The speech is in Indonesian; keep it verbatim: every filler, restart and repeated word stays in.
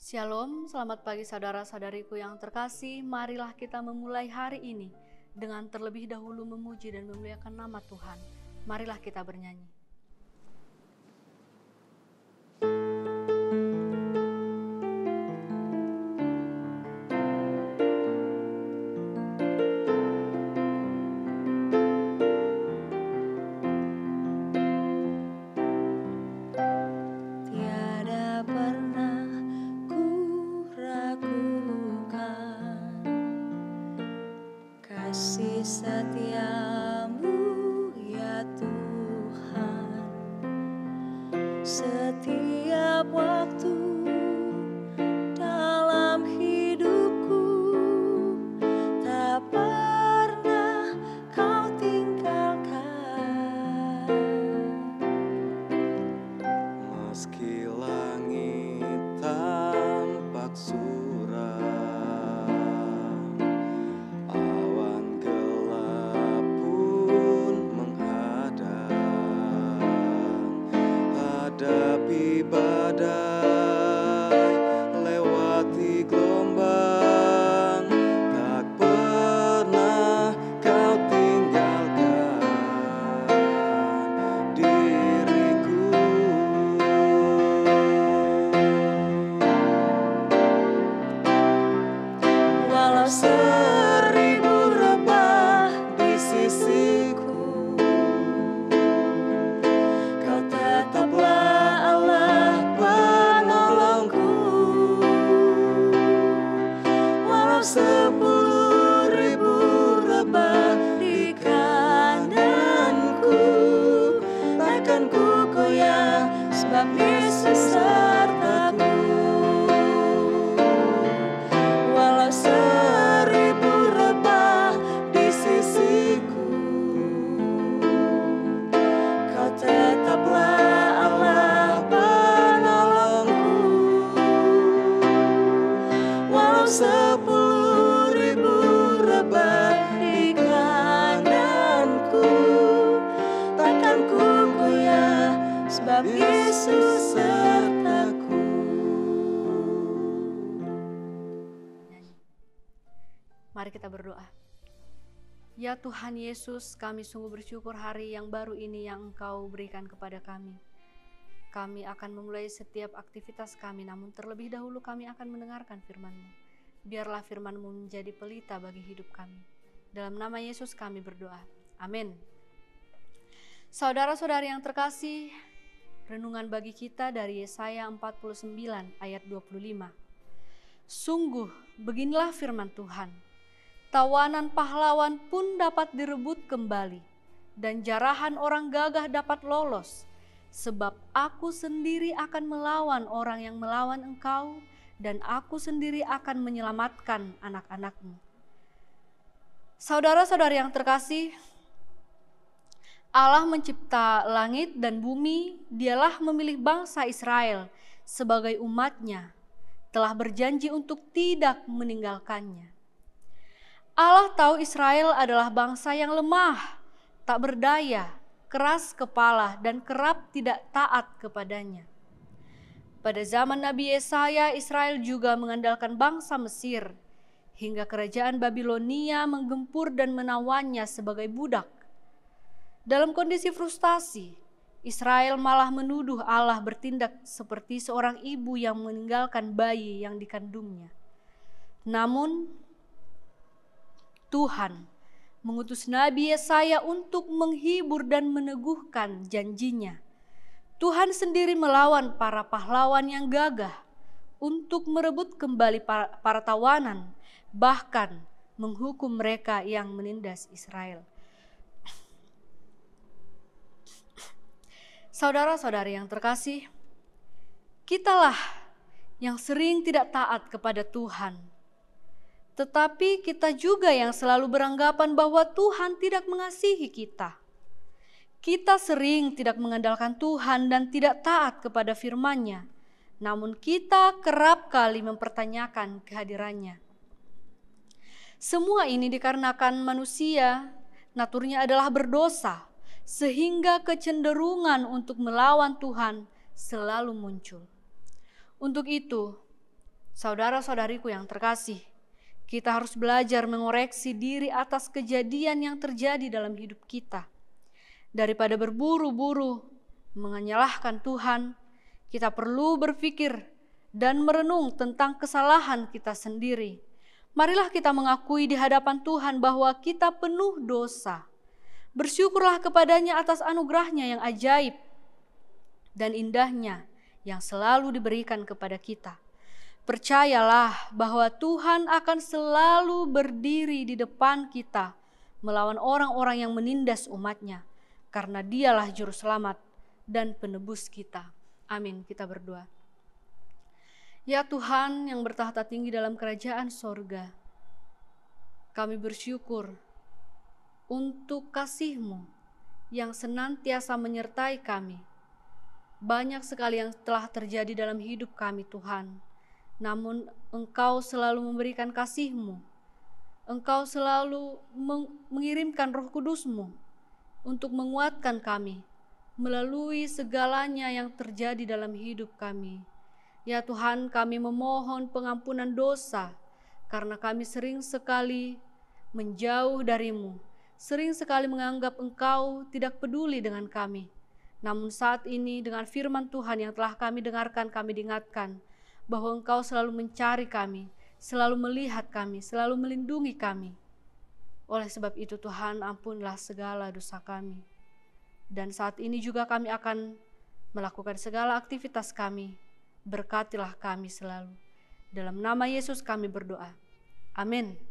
Shalom, selamat pagi saudara-saudariku yang terkasih. Marilah kita memulai hari ini dengan terlebih dahulu memuji dan memuliakan nama Tuhan. Marilah kita bernyanyi. Mari kita berdoa. Ya Tuhan Yesus, kami sungguh bersyukur hari yang baru ini yang Engkau berikan kepada kami. Kami akan memulai setiap aktivitas kami, namun terlebih dahulu kami akan mendengarkan firman-Mu. Biarlah firman-Mu menjadi pelita bagi hidup kami. Dalam nama Yesus kami berdoa. Amin. Saudara-saudari yang terkasih, renungan bagi kita dari Yesaya empat puluh sembilan ayat dua puluh lima. Sungguh, beginilah firman Tuhan. Tawanan pahlawan pun dapat direbut kembali, dan jarahan orang gagah dapat lolos. Sebab aku sendiri akan melawan orang yang melawan engkau, dan aku sendiri akan menyelamatkan anak-anakmu. Saudara-saudari yang terkasih, Allah mencipta langit dan bumi. Dialah memilih bangsa Israel sebagai umatnya, telah berjanji untuk tidak meninggalkannya. Allah tahu Israel adalah bangsa yang lemah, tak berdaya, keras kepala, dan kerap tidak taat kepadanya. Pada zaman Nabi Yesaya, Israel juga mengandalkan bangsa Mesir, hingga kerajaan Babilonia menggempur dan menawannya sebagai budak. Dalam kondisi frustasi, Israel malah menuduh Allah bertindak seperti seorang ibu yang meninggalkan bayi yang dikandungnya. Namun, Tuhan mengutus Nabi Yesaya untuk menghibur dan meneguhkan janjinya. Tuhan sendiri melawan para pahlawan yang gagah untuk merebut kembali para, para tawanan, bahkan menghukum mereka yang menindas Israel. Saudara-saudari yang terkasih, kitalah yang sering tidak taat kepada Tuhan. Tetapi kita juga yang selalu beranggapan bahwa Tuhan tidak mengasihi kita. Kita sering tidak mengandalkan Tuhan dan tidak taat kepada firman-Nya. Namun kita kerap kali mempertanyakan kehadirannya. Semua ini dikarenakan manusia naturnya adalah berdosa, sehingga kecenderungan untuk melawan Tuhan selalu muncul. Untuk itu, Saudara-saudariku yang terkasih, kita harus belajar mengoreksi diri atas kejadian yang terjadi dalam hidup kita. Daripada berburu-buru menyalahkan Tuhan, kita perlu berpikir dan merenung tentang kesalahan kita sendiri. Marilah kita mengakui di hadapan Tuhan bahwa kita penuh dosa. Bersyukurlah kepadanya atas anugerahnya yang ajaib dan indahnya yang selalu diberikan kepada kita. Percayalah bahwa Tuhan akan selalu berdiri di depan kita melawan orang-orang yang menindas umat-Nya, karena Dialah juru selamat dan penebus kita. Amin. Kita berdoa. Ya Tuhan yang bertahta tinggi dalam kerajaan sorga, kami bersyukur untuk kasih-Mu yang senantiasa menyertai kami. Banyak sekali yang telah terjadi dalam hidup kami Tuhan, namun Engkau selalu memberikan kasih-Mu. Engkau selalu meng- mengirimkan Roh Kudus-Mu untuk menguatkan kami melalui segalanya yang terjadi dalam hidup kami. Ya Tuhan, kami memohon pengampunan dosa karena kami sering sekali menjauh dari-Mu, sering sekali menganggap Engkau tidak peduli dengan kami. Namun saat ini dengan firman Tuhan yang telah kami dengarkan, kami diingatkan bahwa Engkau selalu mencari kami, selalu melihat kami, selalu melindungi kami. Oleh sebab itu Tuhan, ampunilah segala dosa kami. Dan saat ini juga kami akan melakukan segala aktivitas kami. Berkatilah kami selalu. Dalam nama Yesus kami berdoa. Amin.